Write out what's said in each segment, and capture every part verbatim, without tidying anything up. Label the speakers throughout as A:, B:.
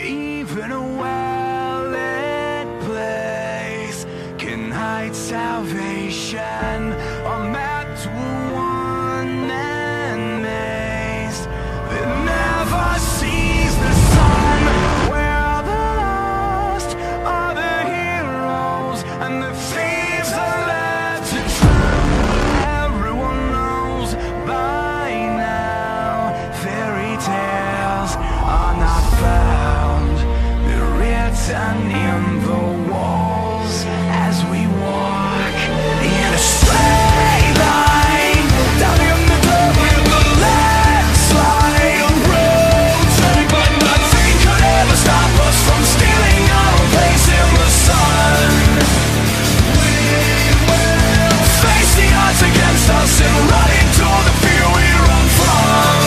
A: Even a well-lit place can hide salvation, or met to a one-man maze that never sees the sun, where the lost are the heroes and the thieves are led to drown. Everyone knows by now fairy tales are not found, they're written in the walls as we walk in a straight line down in the dirt with the landslide road, but nothing could ever stop us from stealing our place in the sun. We will face the odds against us and run into the fear we run from.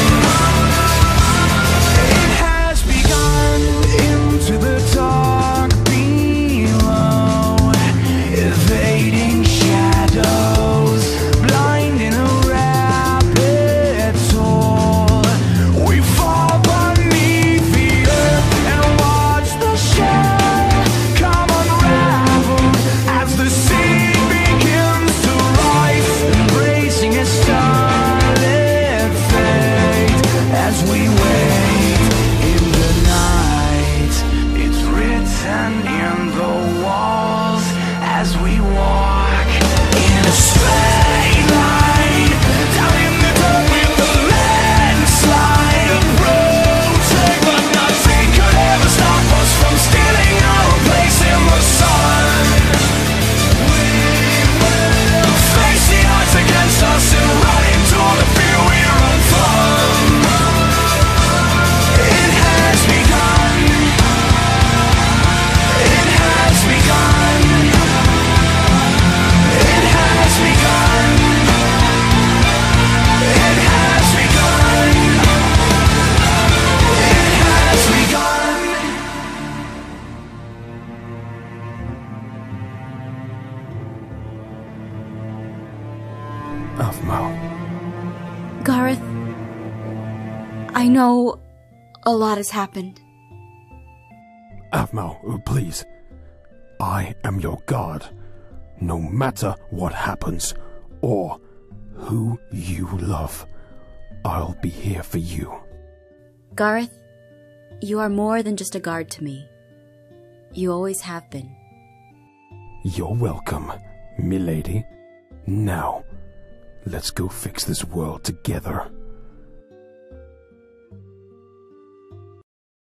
A: It has begun into the dark below, evading shadows, blind in a rapid toll. We fall beneath the earth and watch the shell come unravel as the sea begins to rise, embracing its starlit fate as we wait in the night. It's written in the walls as we walk in a straight line down in the dirt with the landslide approaching, but nothing could ever stop us from stealing our place in the sun. We will face the odds against us and run into the fear we run from. It has begun. It has begun. It has begun. It has begun. It has begun.
B: Avmo.
C: Garroth, I know a lot has happened.
B: Avmo, uh, please. I am your god. No matter what happens, or who you love, I'll be here for you.
C: Garroth, you are more than just a guard to me. You always have been.
B: You're welcome, milady. Now, let's go fix this world together.